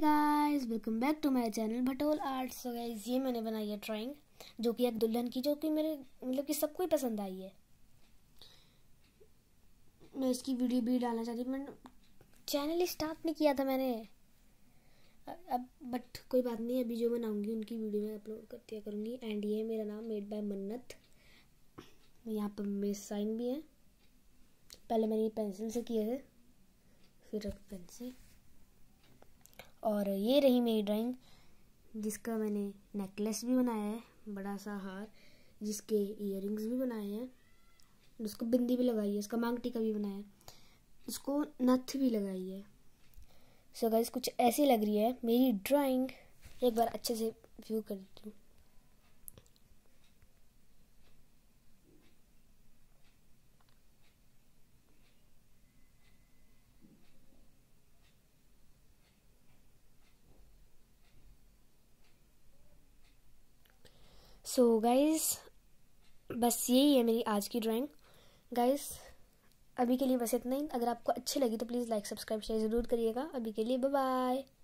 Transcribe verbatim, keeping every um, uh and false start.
Guys, welcome back to my channel Bhatol arts. So guys, ये मैंने बनाई है ड्राइंग जो कि एक दुल्हन की, जो कि मेरे मतलब कि सबको ही पसंद आई है। मैं इसकी वीडियो भी डालना चाहती हूँ, मैंने चैनल स्टार्ट नहीं किया था मैंने अब, बट कोई बात नहीं, अभी जो बनाऊंगी उनकी वीडियो में अपलोड करती करूँगी। एंड ये मेरा नाम मेड बाय मन्नत, यहाँ पर मेरे साइन भी है। पहले मैंने ये पेंसिल से किए थे, फिर अब पेन से। और ये रही मेरी ड्राइंग, जिसका मैंने नेकलेस भी बनाया है, बड़ा सा हार, जिसके इयररिंग्स भी बनाए हैं, उसको बिंदी भी लगाई है, इसका मांग टीका भी बनाया है, उसको नथ भी लगाई है। सो गाइस, कुछ ऐसी लग रही है मेरी ड्राइंग। एक बार अच्छे से व्यू कर देती हूँ। सो so गाइस, बस यही है मेरी आज की ड्राइंग। गाइस, अभी के लिए बस इतना ही। अगर आपको अच्छी लगी तो प्लीज़ लाइक सब्सक्राइब शेयर ज़रूर करिएगा। अभी के लिए बाय बाय।